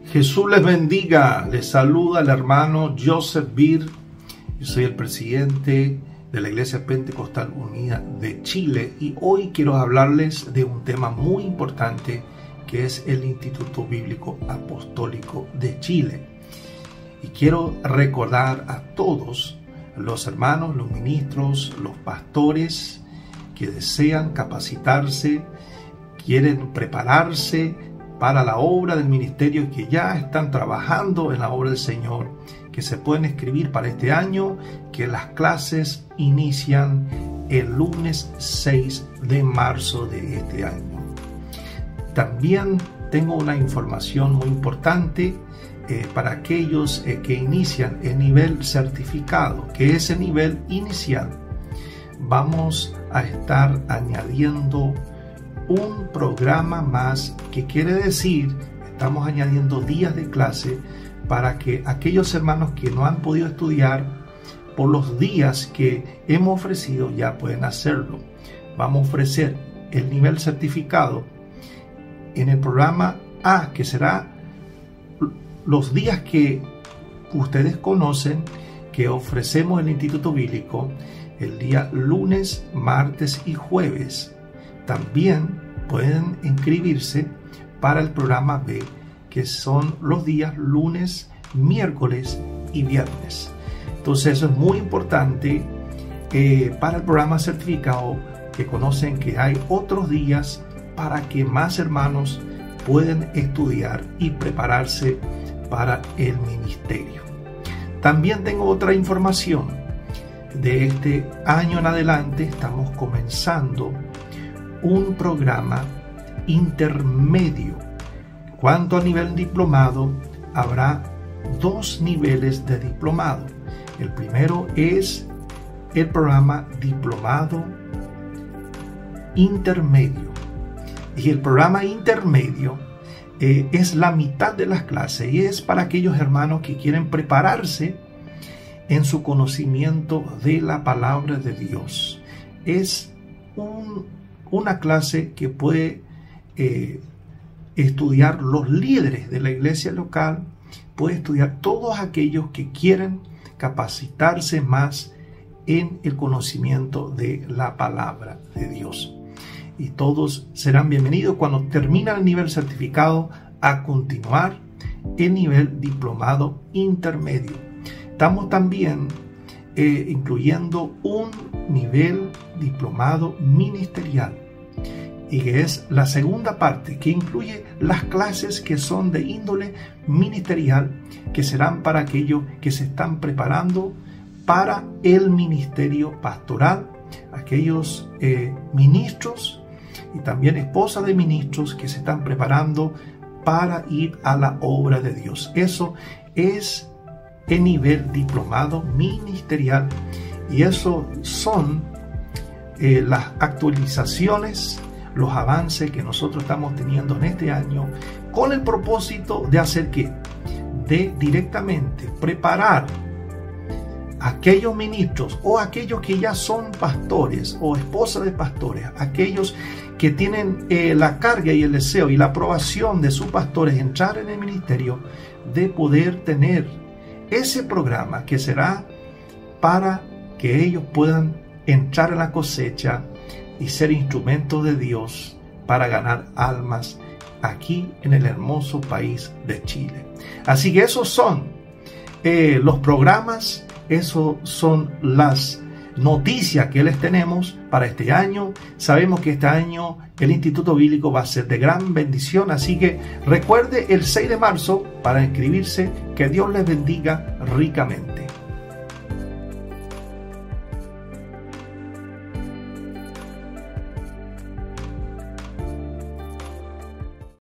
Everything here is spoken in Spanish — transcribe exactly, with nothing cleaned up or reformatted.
Jesús les bendiga, les saluda el hermano Joseph Beer. Yo soy el presidente de la Iglesia Pentecostal Unida de Chile y hoy quiero hablarles de un tema muy importante que es el Instituto Bíblico Apostólico de Chile. Y quiero recordar a todos los hermanos, los ministros, los pastores que desean capacitarse, quieren prepararse para la obra del ministerio y que ya están trabajando en la obra del Señor, que se pueden escribir para este año, que las clases inician el lunes seis de marzo de este año. También tengo una información muy importante eh, para aquellos eh, que inician el nivel certificado, que es el nivel inicial. Vamos a estar añadiendo un programa más, que quiere decir, estamos añadiendo días de clase para que aquellos hermanos que no han podido estudiar por los días que hemos ofrecido ya pueden hacerlo. Vamos a ofrecer el nivel certificado en el programa A, que será los días que ustedes conocen, que ofrecemos el Instituto Bíblico, el día lunes, martes y jueves. También pueden inscribirse para el programa B, que son los días lunes, miércoles y viernes. Entonces eso es muy importante eh, para el programa certificado, que conocen que hay otros días para que más hermanos puedan estudiar y prepararse para el ministerio. También tengo otra información. De este año en adelante estamos comenzando un programa intermedio. Cuanto a nivel diplomado, habrá dos niveles de diplomado. El primero es el programa diplomado intermedio. Y el programa intermedio eh, es la mitad de las clases y es para aquellos hermanos que quieren prepararse en su conocimiento de la palabra de Dios. Es un una clase que puede eh, estudiar los líderes de la iglesia local, puede estudiar todos aquellos que quieren capacitarse más en el conocimiento de la palabra de Dios. Y todos serán bienvenidos cuando termina el nivel certificado a continuar el nivel diplomado intermedio. Estamos también eh, incluyendo un nivel diplomado ministerial, y que es la segunda parte, que incluye las clases que son de índole ministerial, que serán para aquellos que se están preparando para el ministerio pastoral, aquellos eh, ministros y también esposas de ministros que se están preparando para ir a la obra de Dios. Eso es el nivel diplomado ministerial, y eso son eh, las actualizaciones, los avances que nosotros estamos teniendo en este año, con el propósito de hacer que de directamente preparar a aquellos ministros o aquellos que ya son pastores o esposas de pastores, aquellos que tienen eh, la carga y el deseo y la aprobación de sus pastores entrar en el ministerio, de poder tener ese programa que será para que ellos puedan entrar en la cosecha y ser instrumentos de Dios para ganar almas aquí en el hermoso país de Chile. Así que esos son eh, los programas, esos son las noticias que les tenemos para este año. Sabemos que este año el Instituto Bíblico va a ser de gran bendición, así que recuerde el seis de marzo para inscribirse. Que Dios les bendiga ricamente.